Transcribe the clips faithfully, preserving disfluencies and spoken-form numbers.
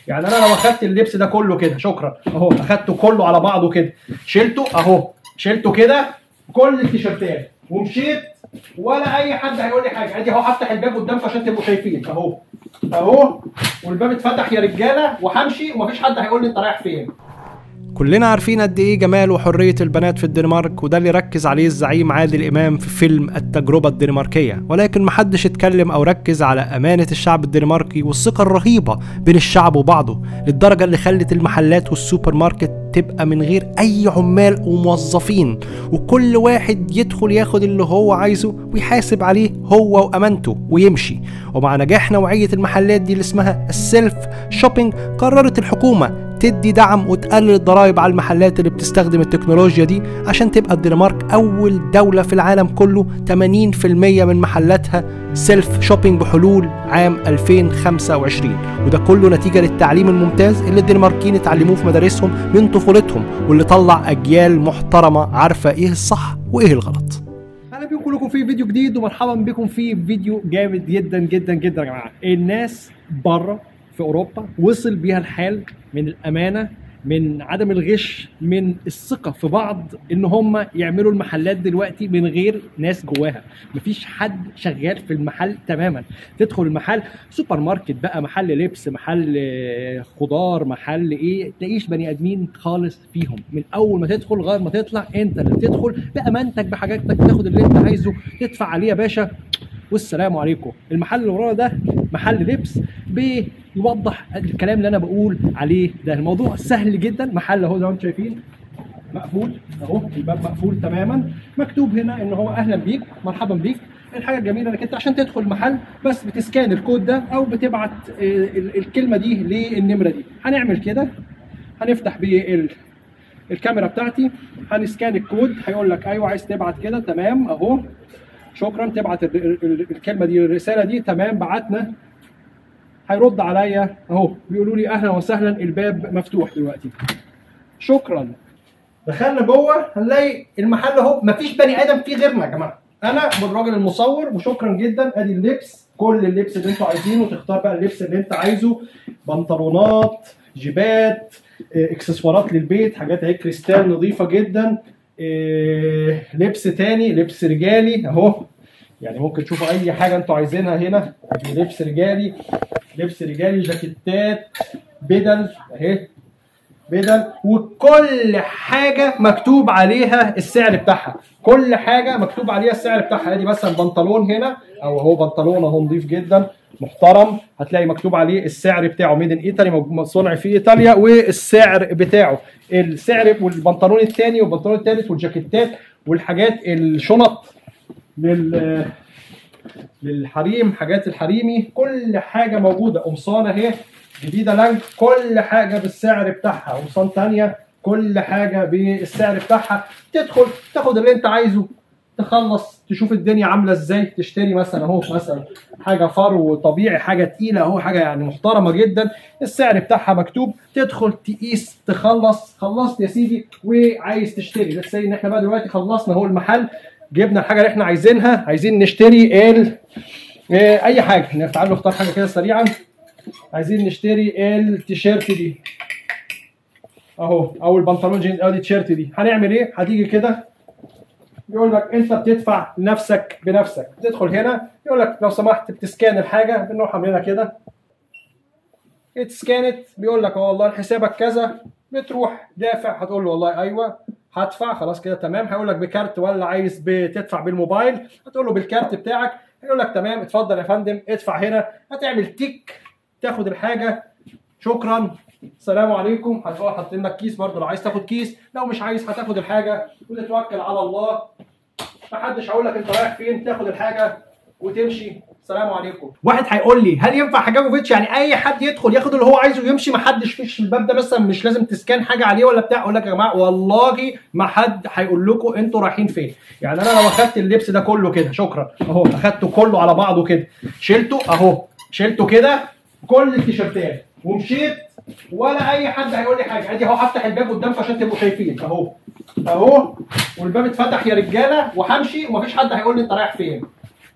يعني انا لو اخدت اللبس ده كله كده شكرا اهو، اخدته كله على بعضه كده، شلته اهو، شلته كده كل التيشيرتات ومشيت ولا اي حد هيقول لي حاجه. ادي اهو هفتح الباب قدامكم عشان تبقوا شايفين اهو اهو، والباب اتفتح يا رجاله، وهمشي ومفيش حد هيقول لي انت رايح فين. كلنا عارفين قد ايه جمال وحرية البنات في الدنمارك، وده اللي ركز عليه الزعيم عادل امام في فيلم التجربة الدنماركية، ولكن محدش اتكلم او ركز على امانة الشعب الدنماركي والثقة الرهيبة بين الشعب وبعضه، للدرجة اللي خلت المحلات والسوبر ماركت تبقى من غير اي عمال وموظفين، وكل واحد يدخل ياخد اللي هو عايزه ويحاسب عليه هو وامانته ويمشي. ومع نجاح نوعية المحلات دي اللي اسمها السيلف شوبينج، قررت الحكومة تدي دعم وتقلل الضرائب على المحلات اللي بتستخدم التكنولوجيا دي، عشان تبقى الدنمارك أول دولة في العالم كله ثمانين بالمية من محلاتها سيلف شوبينج بحلول عام ألفين وخمسة وعشرين. وده كله نتيجة للتعليم الممتاز اللي الدنماركيين اتعلموه في مدارسهم من طفولتهم، واللي طلع أجيال محترمة عارفة إيه الصح وإيه الغلط. اهلا بيكم كلكم في فيديو جديد، ومرحبا بكم في فيديو جامد جدا جدا جدا يا جماعه. الناس بره في اوروبا وصل بيها الحال من الامانه، من عدم الغش، من الثقه في بعض، ان هم يعملوا المحلات دلوقتي من غير ناس جواها. مفيش حد شغال في المحل تماما. تدخل المحل سوبر ماركت بقى، محل لبس، محل خضار، محل ايه، تلاقيش بني ادمين خالص فيهم. من اول ما تدخل لغايه ما تطلع انت اللي بتدخل بامانتك بحاجاتك، تاخد اللي انت عايزه، تدفع عليه يا باشا والسلام عليكم. المحل اللي ورانا ده محل لبس بيوضح الكلام اللي انا بقول عليه ده. الموضوع سهل جدا. محل اهو زي ما انتم شايفين مقفول اهو، الباب مقفول تماما، مكتوب هنا ان هو اهلا بيك مرحبا بيك. الحاجه الجميله انك انت عشان تدخل المحل بس بتسكان الكود ده او بتبعت الكلمه دي للنمره دي. هنعمل كده، هنفتح بيه الكاميرا بتاعتي، هنسكان الكود، هيقول لك ايوه عايز تبعت كده، تمام اهو شكرا، تبعت الكلمه دي الرساله دي، تمام بعتنا. هيرد عليا اهو بيقولوا لي اهلا وسهلا الباب مفتوح دلوقتي، شكرا. دخلنا جوه هنلاقي المحل اهو مفيش بني ادم فيه غيرنا يا جماعه، انا والراجل المصور، وشكرا جدا. ادي اللبس، كل اللبس اللي انتوا عايزينه، تختار بقى اللبس اللي انت عايزه، بنطلونات، جيبات، اكسسوارات للبيت، حاجات اهي كريستال نظيفه جدا. إيه لبس تاني، لبس رجالي اهو، يعني ممكن تشوفوا اي حاجه انتوا عايزينها هنا. لبس رجالي، لبس رجالي، جاكيتات، بدل اهي، بدل، وكل حاجه مكتوب عليها السعر بتاعها، كل حاجه مكتوب عليها السعر بتاعها. ادي مثلا بنطلون هنا او اهو بنطلون اهو نظيف جدا محترم، هتلاقي مكتوب عليه السعر بتاعه ميد ان ايطالي، صنع في ايطاليا، والسعر بتاعه، السعر. والبنطلون الثاني والبنطلون الثالث والجاكيتات والحاجات، الشنط لل للحريم، حاجات الحريمي، كل حاجه موجوده. قمصان اهي جديده لانج، كل حاجه بالسعر بتاعها. قمصان ثانيه كل حاجه بالسعر بتاعها. تدخل تاخد اللي انت عايزه، تخلص تشوف الدنيا عامله ازاي، تشتري مثلا اهو مثلا حاجه فرو طبيعي، حاجه تقيله اهو، حاجه يعني محترمه جدا، السعر بتاعها مكتوب. تدخل تقيس، تخلص، خلصت يا سيدي وعايز تشتري. لسه ان احنا بقى دلوقتي خلصنا اهو المحل، جبنا الحاجه اللي احنا عايزينها، عايزين نشتري ال اه اي حاجه. تعالوا نختار حاجه كده سريعا. عايزين نشتري التيشيرت دي اهو، او البنطلون جينز او التيشيرت دي. هنعمل ايه؟ هتيجي كده يقول لك انت بتدفع نفسك بنفسك. تدخل هنا يقول لك لو سمحت بتسكان الحاجه، بنروح عاملينها كده اتسكانت، بيقول لك اه والله حسابك كذا، بتروح دافع، هتقول له والله ايوه هدفع، خلاص كده تمام. هيقول لك بكارت ولا عايز بتدفع بالموبايل، هتقول له بالكارت بتاعك، هيقول لك تمام اتفضل يا فندم ادفع هنا. هتعمل تيك، تاخد الحاجه، شكرا السلام عليكم. هتبقى حاطين لك كيس برضه لو عايز تاخد كيس، لو مش عايز هتاخد الحاجه وتتوكل على الله. محدش هيقول لك انت رايح فين، تاخد الحاجه وتمشي، السلام عليكم. واحد هيقول لي هل ينفع حجابوفيتش يعني اي حد يدخل ياخد اللي هو عايزه ويمشي، محدش فيش الباب ده مثلا مش لازم تسكان حاجه عليه ولا بتاع؟ اقول لك يا جماعه والله ما حد هيقول لكم انتوا رايحين فين. يعني انا لو اخدت اللبس ده كله كده شكرا اهو، اخدته كله على بعضه كده، شلته اهو، شلته كده كل التيشيرتات ومشيت ولا اي حد هيقول لي حاجه. ادي اهو هفتح الباب قدامكم عشان تبقوا شايفين اهو اهو، والباب اتفتح يا رجاله، وهمشي ومفيش حد هيقول لي انت رايح فين.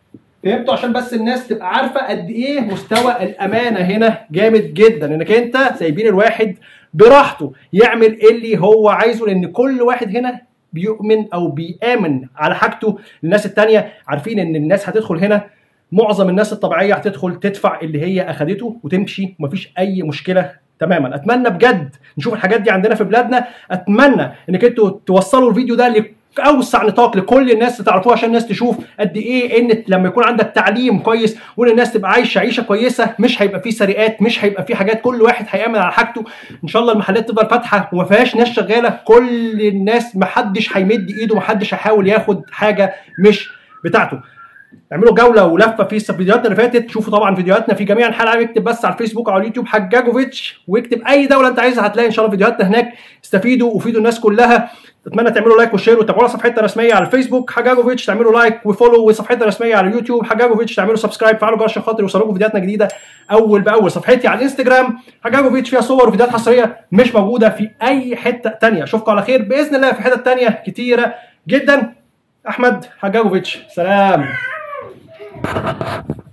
فهمتوا؟ عشان بس الناس تبقى عارفه قد ايه مستوى الامانه هنا جامد جدا، انك انت سايبين الواحد براحته يعمل اللي هو عايزه، لان كل واحد هنا بيؤمن او بيامن على حاجته للناس التانيه. عارفين ان الناس هتدخل هنا، معظم الناس الطبيعيه هتدخل تدفع اللي هي اخدته وتمشي ومفيش اي مشكله تماما. اتمنى بجد نشوف الحاجات دي عندنا في بلادنا. اتمنى انك انتوا توصلوا الفيديو ده اوسع نطاق لكل الناس تعرفوه، عشان الناس تشوف قد ايه ان لما يكون عندك تعليم كويس وان الناس تبقى عايشه عيشه كويسه، مش هيبقى فيه سرقات، مش هيبقى فيه حاجات، كل واحد هيامن على حاجته. ان شاء الله المحلات تفضل فاتحه وما فيهاش ناس شغاله، كل الناس محدش هيمد ايده، محدش هيحاول ياخد حاجه مش بتاعته. اعملوا جوله ولفه في فيديوهاتنا اللي فاتت، شوفوا طبعا فيديوهاتنا في جميع انحاء العالم. اكتب بس على الفيسبوك او على اليوتيوب حجاجوفيتش، واكتب اي دوله انت عايزها هتلاقي ان شاء الله فيديوهاتنا هناك. استفيدوا وفيدوا الناس كلها. اتمنى تعملوا لايك وشير وتابعونا صفحتنا الرسميه على الفيسبوك حجاجوفيتش، تعملوا لايك وفولو، وصفحتنا الرسميه على اليوتيوب حجاجوفيتش تعملوا سبسكرايب، فعلوا جرس عشان خاطر يوصلوكم فيديوهاتنا جديده اول باول. صفحتي على الانستجرام حجاجوفيتش فيها صور وفيديوهات حصريه مش موجوده في اي حته ثانيه. اشوفكم على خير باذن الله في حتت ثانيه كتيره جدا. احمد حجاجوفيتش، سلام.